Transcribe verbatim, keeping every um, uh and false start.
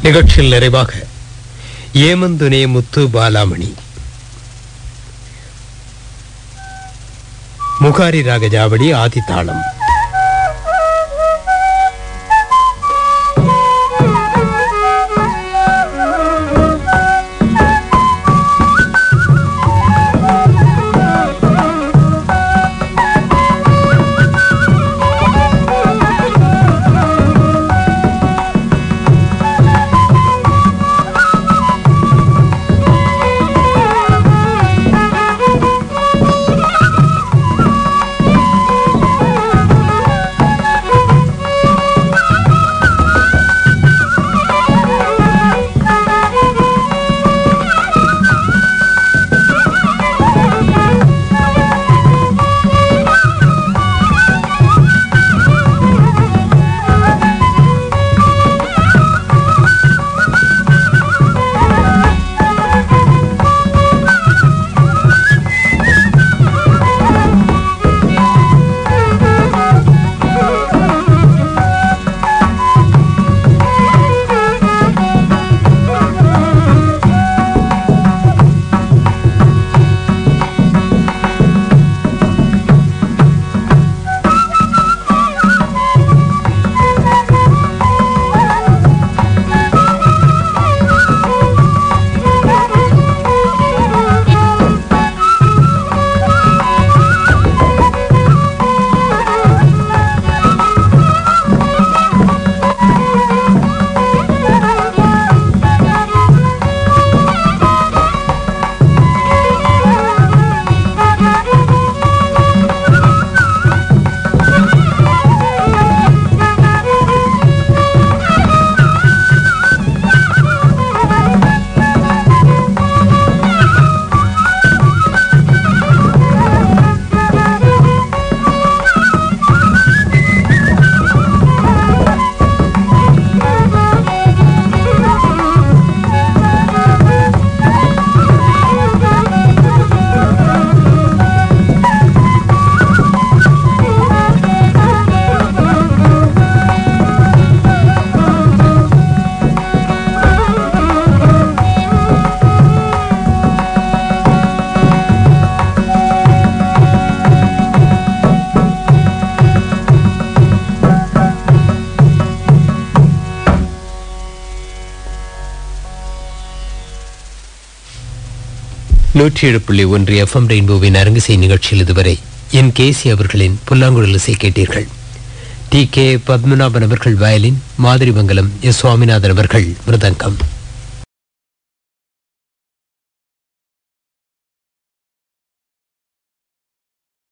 நிகழ்ச்சியில் நிறைவாக ஏமந்துனே முத்து பாலாமணி முகாரி ராகஜாவடி ஆதித்தாளம். நூற்றி ஏழு புள்ளி ஒன்று எஃப்எம் ரெயின்போவின் அரங்கிசை நிகழ்ச்சியில் இதுவரை என் கேசி அவர்களின் புல்லாங்குழல் இசை கேட்டீர்கள். டி கே பத்மநாபன் அவர்கள் வயலின், மாதிரிமங்கலம் எஸ் சுவாமிநாதன் அவர்கள் மிருதங்கம்.